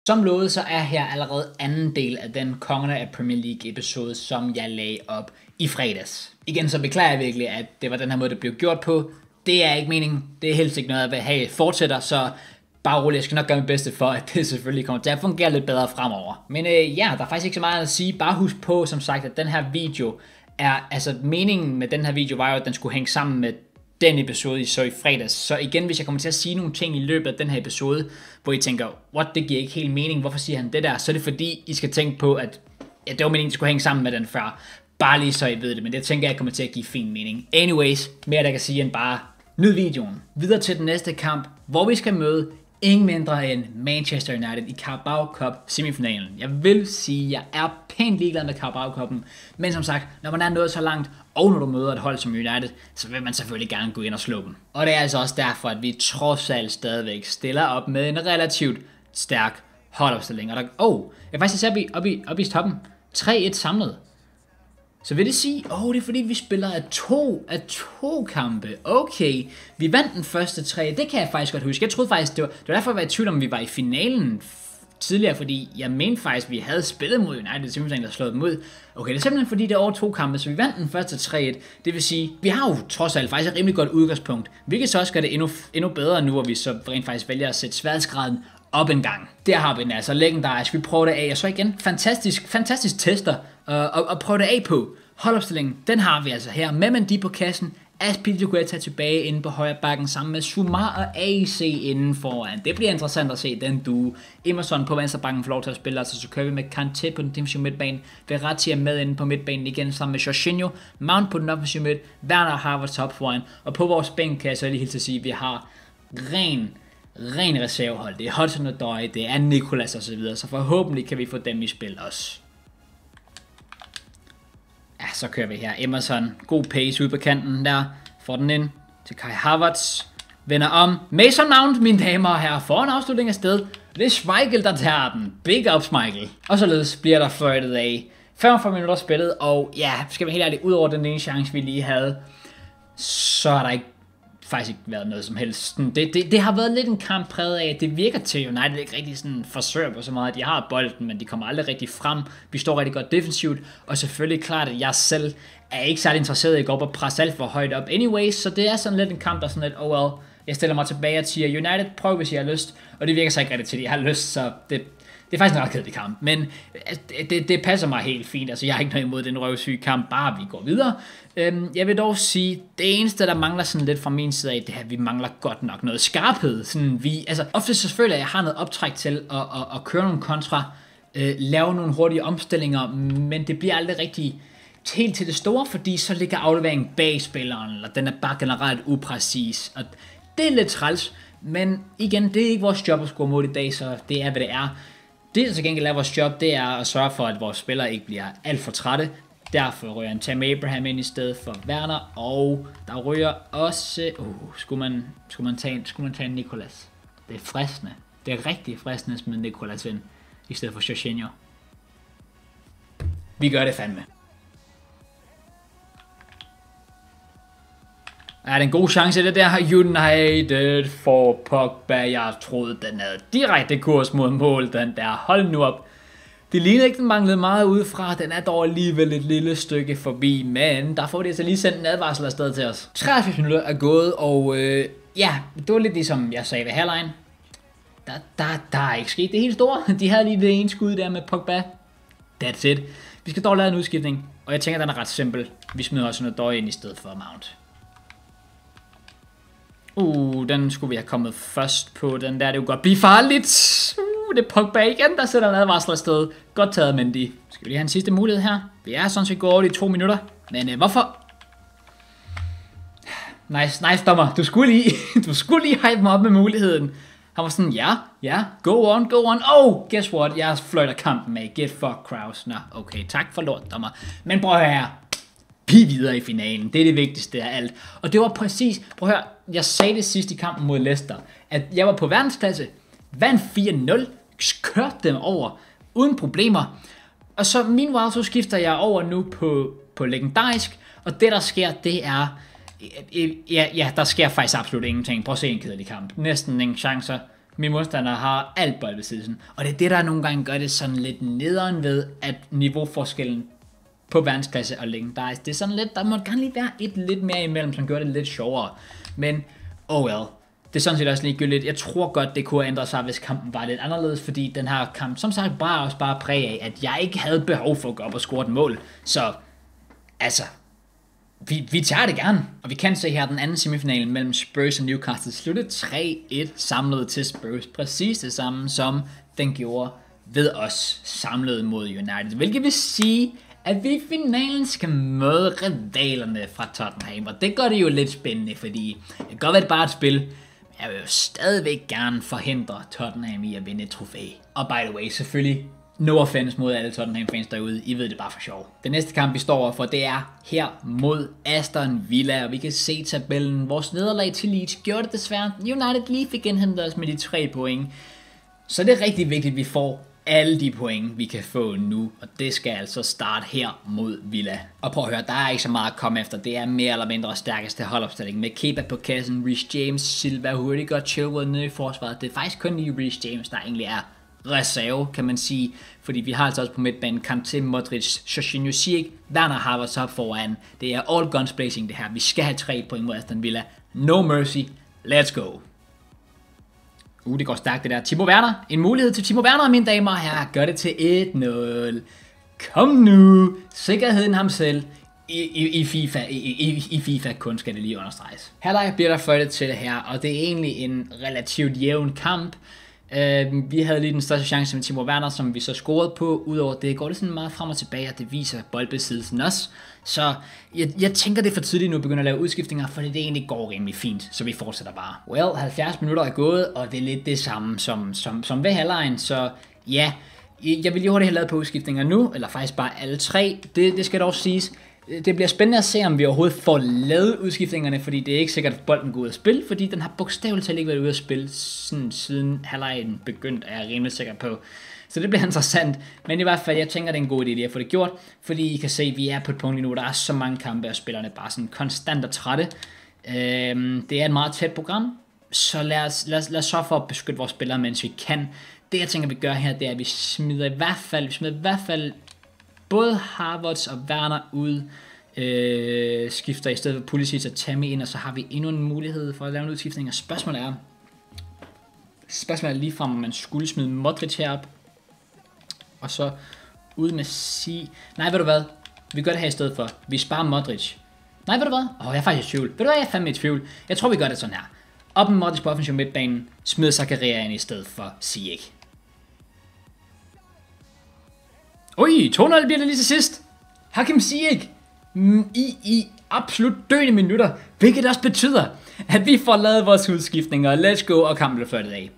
Som lovet, så er her allerede anden del af den Kongerne af Premier League episode, som jeg lagde op i fredags. Igen så beklager jeg virkelig, at det var den her måde, det blev gjort på. Det er ikke meningen. Det er helst ikke noget, jeg vil have fortsætter, så bare roligt. Jeg skal nok gøre mit bedste for, at det selvfølgelig kommer til at fungere lidt bedre fremover. Men ja, der er faktisk ikke så meget at sige. Bare husk på, som sagt, at den her video er, altså meningen med den her video var jo, at den skulle hænge sammen med den episode, I så i fredags. Så igen, hvis jeg kommer til at sige nogle ting i løbet af den her episode, hvor I tænker, what, det giver ikke helt mening, hvorfor siger han det der? Så er det fordi, I skal tænke på, at ja, det var meningen, at det skulle hænge sammen med den før. Bare lige så I ved det, men det tænker jeg kommer til at give fin mening. Anyways, mere der kan sige end bare, nyd videoen. Videre til den næste kamp, hvor vi skal møde ingen mindre end Manchester United i Carabao Cup semifinalen. Jeg vil sige, at jeg er pænt ligeglad med Carabao Cup'en, men som sagt, når man er nået så langt, og når du møder et hold som United, så vil man selvfølgelig gerne gå ind og slå dem. Og det er altså også derfor, at vi trods alt stadigvæk stiller op med en relativt stærk holdopstilling. Og der, jeg faktisk ser op i toppen 3-1 samlet. Så vil det sige, det er fordi vi spiller af to kampe. Okay, vi vandt den første 3, det kan jeg faktisk godt huske. Jeg troede faktisk, det var derfor, jeg var i tvivl om, vi var i finalen tidligere, fordi jeg mente faktisk, vi havde spillet mod United, simpelthen der slået dem ud. Okay, det er simpelthen fordi, det er over 2 kampe, så vi vandt den første 3-1. Det vil sige, vi har jo trods alt faktisk et rimelig godt udgangspunkt. Vi kan så også gøre det endnu bedre nu, hvor vi så rent faktisk vælger at sætte sværhedsgraden op en gang. Der har vi den altså legendarisk. Vi prøver det af, og så igen, fantastisk tester og prøve det af på. Holdopstillingen, den har vi altså her. Med Mendy på kassen, Azpilicueta tilbage inde på højre bakken sammen med Sumar og AC inden foran. Det bliver interessant at se den duo. Emerson på venstre bakken får lov til at spille, altså så kører vi med Kanté på den defensive midtbane. Verratti er med inde på midtbanen igen sammen med Jorginho. Mount på den offensive midt. Werner og Havertz top foran. Og på vores bænk kan jeg så lige helt til at sige, at vi har ren reservehold. Det er Hudson og Døje, det er Nicolas og så videre. Så forhåbentlig kan vi få dem i spil også. Ja, så kører vi her. Emerson, god pace ude på kanten der. Får den ind til Kai Havertz. Vender om. Mason Mount, mine damer og herrer, får en afslutning af sted. Det er Schmeichel, der tager den. Big up, Schmeichel. Og således bliver der flirtet af 45 minutter spillet. Og ja, skal vi helt ærligt, ud over den ene chance, vi lige havde, så har der faktisk ikke været noget som helst. Det har været lidt en kamp præget af, at det virker til United ikke rigtig sådan forsøger på så meget. De har bolden, men de kommer aldrig rigtig frem. Vi står rigtig godt defensivt, og selvfølgelig klart, at jeg selv er ikke særlig interesseret i at gå op og presse alt for højt op. Anyways, så det er sådan lidt en kamp, der er sådan lidt, jeg stiller mig tilbage og siger, United, prøv hvis I har lyst. Og det virker så ikke rigtigt til, at jeg har lyst, så det er faktisk en ret kedelig kamp, men det passer mig helt fint. Altså, jeg har ikke noget imod den røvsyge kamp, bare vi går videre. Jeg vil dog sige, det eneste, der mangler sådan lidt fra min side af, det er, at vi mangler godt nok noget skarphed. Sådan ofte så føler jeg har noget optræk til at køre nogle kontra, lave nogle hurtige omstillinger, men det bliver aldrig rigtig helt til det store, fordi så ligger afleveringen bag spilleren, eller den er bare generelt upræcis, og det er lidt træls. Men igen, det er ikke vores job at score mål i dag, så det er, hvad det er. Det, der til gengæld er vores job, det er at sørge for, at vores spillere ikke bliver alt for trætte. Derfor ryger en Tammy Abraham ind i stedet for Werner, og der ryger også... skulle man tage en Nicolas? Det er fristende. Det er rigtig fristende med Nicolas ind, i stedet for Jorginho. Vi gør det fandme. Ja, det er en god chance, det der United for Pogba. Jeg troede, den havde direkte kurs mod mål, den der. Hold nu op. Det ligner ikke, den manglede meget udefra. Den er dog alligevel et lille stykke forbi, men der får de altså lige sendt en advarsel afsted til os. 83 minutter er gået, og ja, det var lidt ligesom jeg sagde ved halvlejen. Der er ikke sket det helt store. De havde lige det ene skud der med Pogba. That's it. Vi skal dog lave en udskiftning, og jeg tænker, den er ret simpel. Vi smider også noget døje ind i stedet for Mount. Den skulle vi have kommet først på. Den der, det kunne godt blive farligt. Det er Pogba igen, der sætter en advarsel afsted. Godt taget, Mendy. Skal vi lige have en sidste mulighed her? Vi er sådan set gået over de 2 minutter. Men hvorfor? Nice dommer. Du skulle lige hype mig op med muligheden. Han var sådan, ja, go on. Guess what? Jeg fløjter kampen med. Get fuck Kraus. Nå, okay, tak for lort, dommer. Men prøv her. Vi videre i finalen. Det er det vigtigste af alt. Og det var præcis, prøv at høre, jeg sagde det sidst i kampen mod Leicester, at jeg var på verdensklasse, vandt 4-0, kørte dem over, uden problemer. Og så meanwhile, så skifter jeg over nu på legendarisk, og det der sker, det er, ja, der sker faktisk absolut ingenting. Prøv at se en kedelig kamp. Næsten ingen chancer. Min modstander har alt boldbesiddelsen. Og det er det, der nogle gange gør det sådan lidt nederen ved, at niveauforskellen på verdensklasse og længde, det er sådan lidt, der må gerne lige være et lidt mere imellem, som gør det lidt sjovere. Men, oh well. Det er sådan set også ligegyldigt. Jeg tror godt, det kunne have ændret sig, hvis kampen var lidt anderledes, fordi den her kamp, som sagt, bare præg af, at jeg ikke havde behov for at gå op og score et mål. Så, altså, vi tager det gerne. Og vi kan se her den anden semifinal mellem Spurs og Newcastle slutte 3-1 samlet til Spurs. Præcis det samme, som den gjorde ved os samlet mod United. Hvilket vil sige, at vi i finalen skal møde rivalerne fra Tottenham. Og det gør det jo lidt spændende, fordi det kan godt være, det bare et spil. Jeg vil jo stadigvæk gerne forhindre Tottenham i at vinde et trofæ. Og by the way, selvfølgelig, no offense mod alle Tottenham-fans derude. I ved det bare for sjov. Den næste kamp, vi står overfor, det er her mod Aston Villa. Og vi kan se tabellen. Vores nederlag til Leeds gjorde det desværre. United lige fik indhentet os med de 3 point. Så det er rigtig vigtigt, at vi får alle de point, vi kan få nu, og det skal altså starte her mod Villa. Og prøv at høre, der er ikke så meget at komme efter. Det er mere eller mindre stærkeste holdopstilling med Kepa på kassen, Reece James, Silva, Rudiger, Chilwell nede i forsvaret. Det er faktisk kun lige Reece James, der egentlig er reserve, kan man sige, fordi vi har altså også på midtbanen Kanté, Modric, Jorginho, Ziyech, Werner Havertz op foran. Det er all guns blazing det her. Vi skal have 3 point mod Aston Villa. No mercy. Let's go. Det går stærkt det der. Timo Werner. En mulighed til Timo Werner, mine damer og herrer. Gør det til 1-0. Kom nu. Sikkerheden ham selv. I FIFA kun skal det lige understreges. Halvleg bliver der fløjtet til her, og det er egentlig en relativt jævn kamp. Vi havde lige den største chance med Timo Werner, som vi så scorede på. Udover det går det sådan meget frem og tilbage, og det viser boldbesiddelsen også. Så jeg tænker, det er for tidligt nu at begynde at lave udskiftninger, for det egentlig går rimelig fint, så vi fortsætter bare. Well, 70 minutter er gået, og det er lidt det samme som ved halvlejen, så ja, jeg vil lige hurtigt have lavet på udskiftninger nu, eller faktisk bare alle 3, det skal dog siges. Det bliver spændende at se, om vi overhovedet får lavet udskiftningerne, fordi det er ikke sikkert, at bolden går ud af spil, fordi den har bogstaveligt talt ikke været ude af spil siden halvlejen begyndte, er jeg rimelig sikker på. Så det bliver interessant, men i hvert fald, jeg tænker, det er en god idé at få det gjort, fordi I kan se, at vi er på et punkt lige nu, der er så mange kampe, og spillerne bare sådan konstant og trætte. Det er et meget tæt program, så lad os sørge for at beskytte vores spillere, mens vi kan. Det jeg tænker, vi gør her, det er, at vi smider i hvert fald både Havertz og Werner ud, skifter i stedet for Pulisic og Tammy ind, og så har vi endnu en mulighed for at lave en udskiftning, og spørgsmålet er lige frem, om man skulle smide Modric herop, og så ud med nej, ved du hvad, vi gør det her i stedet for, vi sparer Modric. Nej, ved du hvad, jeg er faktisk i tvivl, ved du hvad, jeg er fandme i tvivl, jeg tror vi gør det sådan her, op med Modric på offensiv midtbanen, smider Zakaria ind i stedet for Ziyech. Ui, 2-0 bliver det lige til sidst. Hakim Ziyech i absolut døende minutter, hvilket også betyder, at vi får lavet vores udskiftninger. Let's go, og kampen blev flyttet af.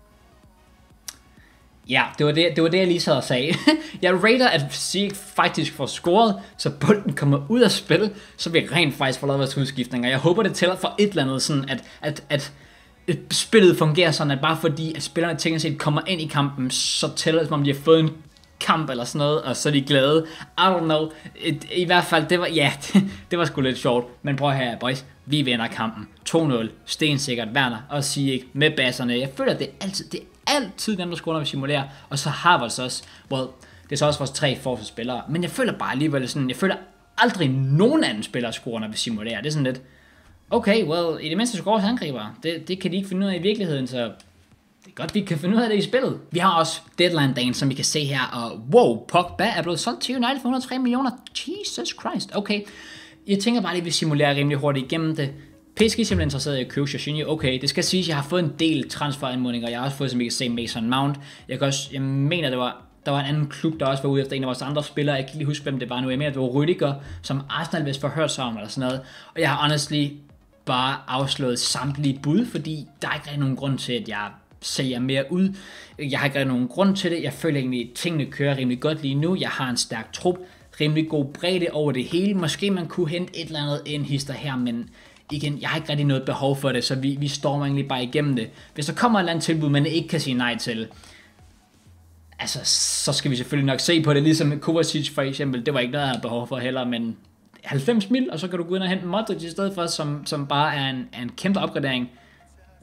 Ja, det var det jeg lige sad og sagde. Jeg rater, at Ziyech faktisk får scoret, så bolden kommer ud af spil, så vi rent faktisk får lavet vores udskiftninger. Jeg håber, det tæller for et eller andet, sådan at spillet fungerer sådan, at bare fordi, at spillerne tænker set kommer ind i kampen, så tæller det, som om de har fået en kamp eller sådan noget, og så er de glade. I don't know. I hvert fald, det var sgu lidt sjovt. Men prøv her, boys. Vi vinder kampen. 2-0. Stensikkert. Werner og Ziyech med basserne. Jeg føler, at det er altid dem, der scorer, når vi simulerer. Og så har vi også, well, det er så også vores 3 forsvarsspillere. Men jeg føler bare alligevel sådan, jeg føler aldrig nogen anden spiller scorer, når vi simulerer. Det er sådan lidt, okay, well, i det mindste scorer angriber. Det kan de ikke finde ud af i virkeligheden, så det er godt, vi kan finde ud af det i spillet. Vi har også deadline-dagen, som vi kan se her, og wow, Pogba er blevet solgt til United for 103 millioner. Jesus Christ, okay. Jeg tænker bare lige, at vi simulerer rimelig hurtigt igennem det. PSG er simpelthen interesseret i at købe Jorginho. Okay, det skal siges, at jeg har fået en del transferanmodninger. Jeg har også fået, som I kan se, Mason Mount. Jeg mener, der var en anden klub, der også var ude efter en af vores andre spillere. Jeg kan ikke lige huske, hvem det var nu. Jeg mener, det var Rudiger, som Arsenal vist forhørt sig om, eller sådan noget. Og jeg har honestly bare afslået samtlige bud, fordi der er ikke rigtig nogen grund til, at jeg sælger mere ud. Jeg har ikke rigtig nogen grund til det. Jeg føler egentlig, at tingene kører rimelig godt lige nu. Jeg har en stærk trup, rimelig god bredde over det hele. Måske man kunne hente et eller andet en hister her, men igen, jeg har ikke rigtig noget behov for det, så vi stormer egentlig bare igennem det. Hvis der kommer et eller andet tilbud, man ikke kan sige nej til, altså, så skal vi selvfølgelig nok se på det, ligesom Kovacic for eksempel. Det var ikke noget, jeg havde behov for heller, men 90 mil, og så kan du gå ind og hente Modric i stedet for, som bare er en kæmpe opgradering.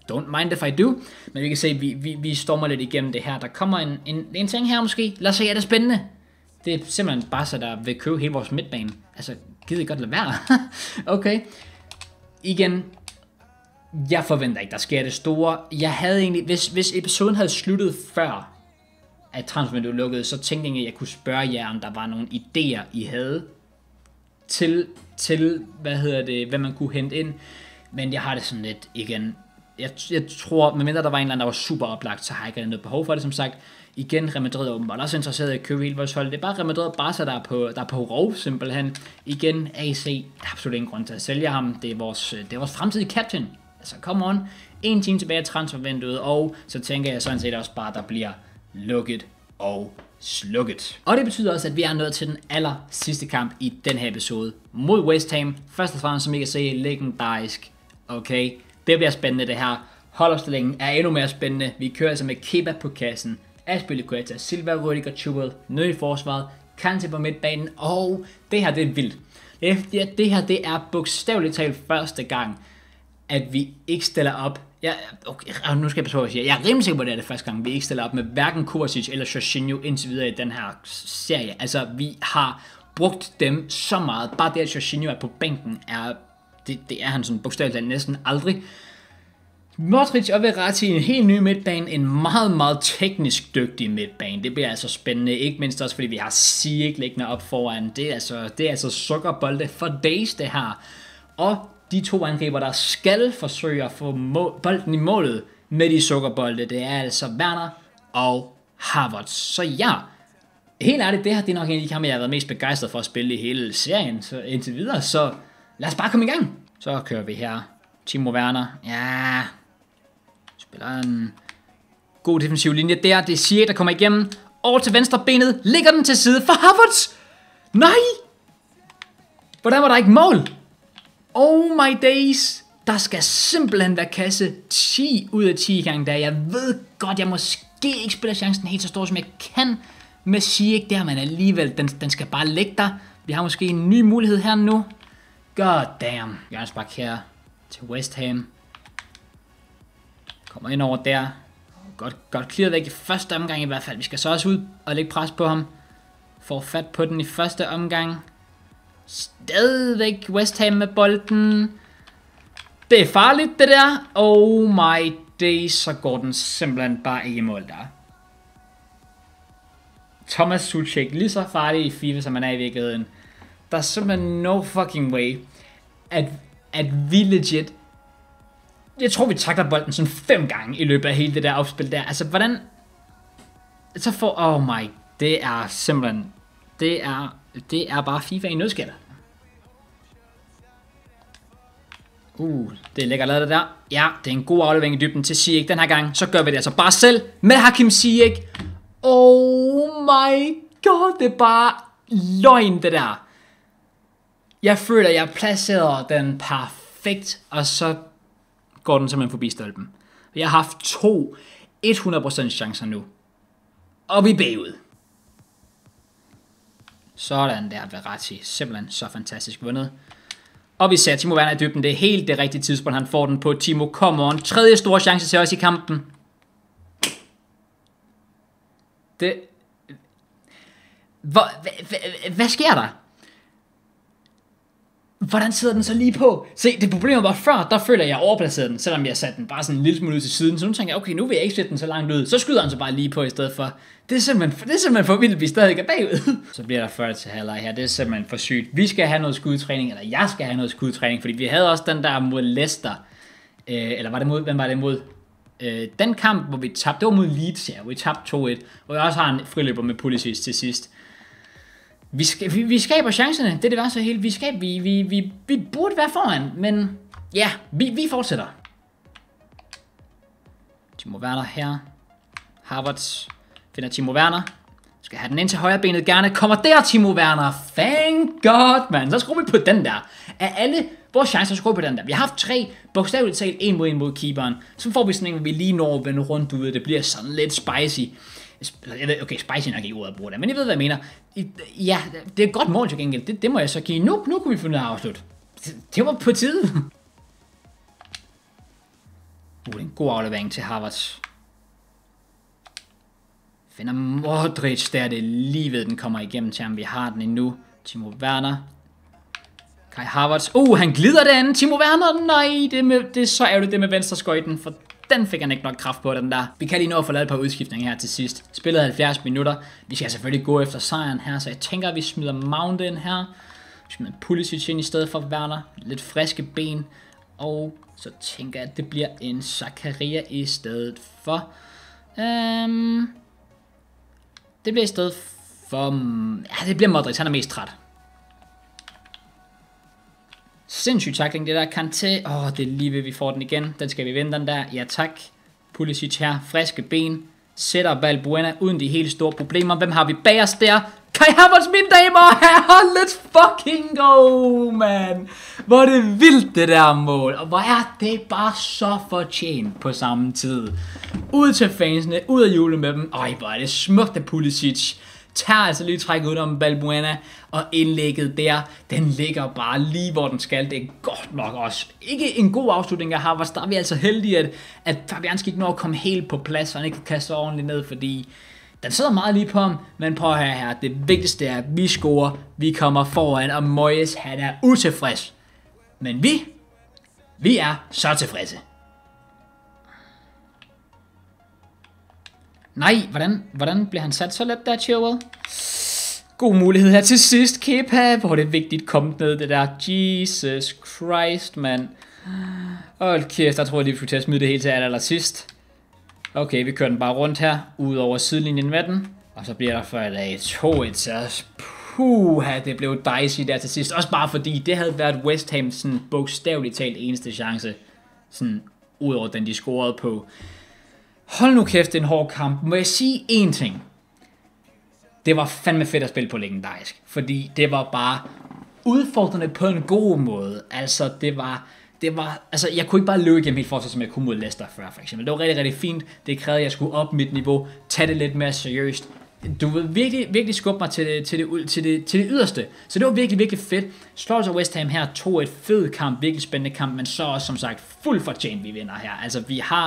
Don't mind if I do. Men vi kan se, at vi stormer lidt igennem det her. Der kommer en ting her måske. Lad os se, er det spændende? Det er simpelthen bare så, der vil købe hele vores midtbane. Altså, gider I godt lade være? Okay. Igen. Jeg forventer ikke, der sker det store. Jeg havde egentlig, hvis episoden havde sluttet før, at transfervinduet lukkede, så tænkte jeg, at jeg kunne spørge jer, om der var nogle idéer, I havde til hvad man kunne hente ind. Men jeg har det sådan lidt igen. Jeg tror, medmindre der var en eller anden, der var super oplagt, så har jeg ikke noget behov for det, som sagt. Igen, Real Madrid er åbenbart også interesseret i at købe hele vores hold. Det er bare Real Madrid og Barca, der er på rov, simpelthen. Igen, AC, der er absolut ingen grund til at sælge ham. Det er vores fremtidige captain. Altså, come on. En time tilbage af transfervinduet, og så tænker jeg sådan set også bare, der bliver lukket og slukket. Og det betyder også, at vi er nået til den aller sidste kamp i den her episode mod West Ham. Først og fremmest, som I kan se, legendarisk. Okay, det bliver spændende det her. Holdopstillingen er endnu mere spændende. Vi kører altså med Kepa på kassen. Azpilicueta, Silva, Rudiger, Chubel, nede i forsvaret, Kante på midtbanen, og det her det er vildt. Det her det er bogstaveligt talt første gang, at vi ikke stiller op. Nu skal jeg passe på at sige, jeg er rimelig sikker på, at det er det første gang, vi ikke stiller op med hverken Kovacic eller Jorginho indtil videre i den her serie. Altså, vi har brugt dem så meget. Bare det, at Jorginho er på bænken, det er han sådan bogstaveligt talt næsten aldrig. Modric og Verratti i en helt ny midtbane, en meget, meget teknisk dygtig midtbane. Det bliver altså spændende, ikke mindst også fordi vi har Ziyech liggende op foran. Det er altså sukkerbolde for days det her. Og de to angriber, der skal forsøge at få bolden i målet med de sukkerbolde, det er altså Werner og Havertz. Så ja, helt ærligt, det her det er nok en af de kampe, jeg har været mest begejstret for at spille i hele serien så indtil videre. Så lad os bare komme i gang. Så kører vi her. Timo Werner, ja, spiller en god defensiv linje der. Det er Ziyech, der kommer igennem. Over til venstre benet, ligger den til side for Havertz. Nej! Hvordan var der ikke mål? Oh my days. Der skal simpelthen være kasse 10 ud af 10 gange der. Jeg ved godt, jeg måske ikke spiller chancen helt så stor, som jeg kan med Ziyech der, men alligevel, den skal bare ligge der. Vi har måske en ny mulighed her nu. God damn. Jørgensbak her til West Ham. Kommer ind over der. Godt clearet væk i første omgang i hvert fald. Vi skal så også ud og lægge pres på ham. Får fat på den i første omgang. Stadigvæk West Ham med bolden. Det er farligt det der. Oh my days. Så går den simpelthen bare ikke i mål der. Thomas Soucek lige så farlig i FIFA som man er i virkeligheden. Der er simpelthen no fucking way at vi legit. Jeg tror vi takler bolden sådan 5 gange i løbet af hele det der opspil der. Altså hvordan så får oh my. Det er simpelthen det er bare FIFA i nødskal. Det er lækkert lavet det der. Ja, det er en god aflevering i dybden til Ziyech den her gang. Så gør vi det altså bare selv med Hakim Ziyech. Oh my god, det er bare løgn det der. Jeg føler, jeg placerer den perfekt, og så går den simpelthen forbi stolpen. Jeg har haft 2 100% chancer nu. Og vi er bagud. Sådan der, Verratti. Simpelthen så fantastisk vundet. Og vi ser Timo Werner i dybden. Det er helt det rigtige tidspunkt, han får den på. Timo, come on. 3. store chance til os i kampen. Hvad sker der? Hvordan sidder den så lige på? Se, det problem var før, der føler jeg overplacerede den, selvom jeg satte den bare sådan en lille smule ud til siden. Så nu tænker jeg, okay, nu vil jeg ikke sætte den så langt ud. Så skyder han så bare lige på i stedet for. Det er simpelthen for vildt, at vi stadig er bagud. Så bliver der 40 til halvleg her. Det er simpelthen for sygt. Vi skal have noget skudtræning, eller jeg skal have noget skudtræning, fordi vi havde også den der mod Leicester. Eller var det mod, hvem var det mod? Den kamp, hvor vi tabte, det var mod Leeds, ja, hvor vi tabte 2-1. Hvor jeg også har en friløber med Pulisic til sidst. Vi skaber chancerne, det er det værste helt. Vi burde være foran, men ja, vi fortsætter. Timo Werner her. Havertz finder Timo Werner. Skal have den ind til højre benet gerne. Kommer der, Timo Werner. Thank God, man. Så skruer vi på den der. Af alle vores chancer, skruer på den der. Vi har haft 3, bogstaveligt talt 1 mod keeperen. Så får vi sådan en, hvor vi lige når at vende rundt ud. Det bliver sådan lidt spicy. Jeg ved, okay, spicy nok ikke ordet at bruge det, men jeg ved, hvad jeg mener. Ja, det er et godt mål til gengæld. Det må jeg så give. Nu kunne vi finde ud af at afslutte. Det var på tide. Det er en god aflevering til Havertz. Finder Modric, der er det lige ved, den kommer igennem til ham. Vi har den endnu. Timo Werner. Kai Havertz. Han glider derinde. Timo Werner. Nej, det er så ærgerligt det med venstre skøjten, for den fik han ikke nok kraft på, den der. Vi kan lige nå at få lavet et par udskiftninger her til sidst. Spillet 70 minutter. Vi skal selvfølgelig gå efter sejren her, så jeg tænker, at vi smider Mount ind her. Vi smider Pulisic ind i stedet for Werner. Lidt friske ben. Og så tænker jeg, at det bliver en Zakaria i stedet for. Det bliver i stedet for... Ja, det bliver Modric. Han er mest træt. Sindssygt tackling, det der. Kanté. Det er lige ved, vi får den igen. Den skal vi vinde, den der. Ja, tak. Pulisic her. Friske ben. Sætter Balbuena uden de helt store problemer. Hvem har vi bag os der? Kai Havertz, mine damer og herrer. Let's fucking go, man. Hvor er det vildt, det der mål. Og hvor er det bare så fortjent på samme tid. Ud til fansene. Ud af jule med dem. Hvor er det smukt af Pulisic. Tager altså lige træk ud om Balbuena, og indlægget der, den ligger bare lige hvor den skal. Det er godt nok også ikke en god afslutning af Havertz. Der er vi altså heldige, at Fabianski ikke når at komme helt på plads, og han ikke kan kaste ordentligt ned, fordi den sidder meget lige på ham. Men prøv her, det vigtigste er, at vi scorer, vi kommer foran, og Moyes, han er utilfreds. Men vi er så tilfredse. Nej, hvordan bliver han sat så let der, Chilwell? God mulighed her til sidst, Kepa. Hvor er det vigtigt kommet ned, det der. Jesus Christ, mand. Hold kæft, jeg tror lige, vi skulle til at smide det hele til allersidst. Okay, vi kører den bare rundt her, ud over sidelinjen med den. Og så bliver der for et 2-1, så det blev dicey der til sidst. Også bare fordi, det havde været West Ham sådan bogstaveligt talt eneste chance. Sådan, ud over den, de scorede på. Hold nu kæft, det er en hård kamp. Må jeg sige én ting? Det var fandme fedt at spille på legendarisk. Fordi det var bare udfordrende på en god måde. Altså, altså, jeg kunne ikke bare løbe igennem helt forsvar, som jeg kunne mod Leicester før, for eksempel. Det var rigtig, rigtig fint. Det krævede, at jeg skulle op mit niveau. Tage det lidt mere seriøst. Du vil virkelig skubbe mig til det yderste. Så det var virkelig, virkelig fedt. Slår så West Ham her 2-1. Fed kamp, virkelig spændende kamp. Men så også, som sagt, fuldt fortjent, vi vinder her. Altså,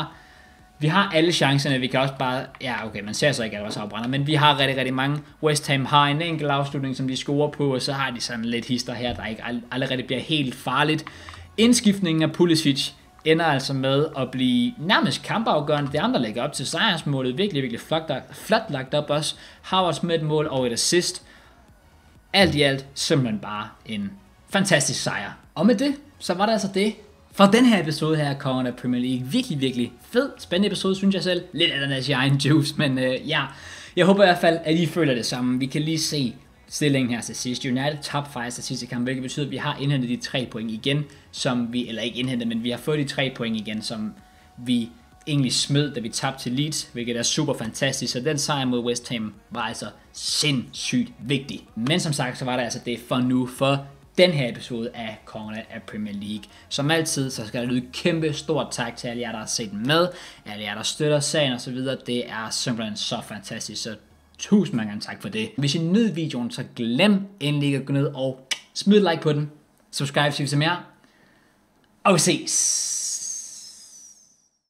vi har alle chancerne, vi kan også bare... Ja, okay, man ser så ikke, at også afbrænder, men vi har rigtig, rigtig mange. West Ham har en enkelt afslutning, som de scorer på, og så har de sådan lidt hister her, der ikke allerede bliver helt farligt. Indskiftningen af Pulisic ender altså med at blive nærmest kampafgørende. Det andre lægger op til sejrsmålet. Virkelig, virkelig flot lagt op også. Havertz med et mål og et assist. Alt i alt, simpelthen bare en fantastisk sejr. Og med det, så var det altså det for den her episode her af Kongerne af Premier League. Virkelig, virkelig fed, spændende episode, synes jeg selv. Lidt af den af egen juice, men ja. Jeg håber i hvert fald, at I føler det samme. Vi kan lige se stillingen her til sidst. United tabte faktisk til sidste kamp, hvilket betyder, at vi har indhentet de 3 point igen, som vi, eller ikke indhentet, men vi har fået de 3 point igen, som vi egentlig smed, da vi tabte til Leeds, hvilket er super fantastisk. Så den sejr mod West Ham var altså sindssygt vigtig. Men som sagt, så var det altså det for nu for den her episode af Kongerne af Premier League. Som altid, så skal der lyde kæmpe stort tak til alle jer, der har set med, alle jer, der støtter sagen osv. Det er simpelthen så fantastisk, så tusind mange tak for det. Hvis I nød videoen, så glem endelig at gå ned og smid et like på den. Subscribe, hvis I vil se mere. Og vi ses!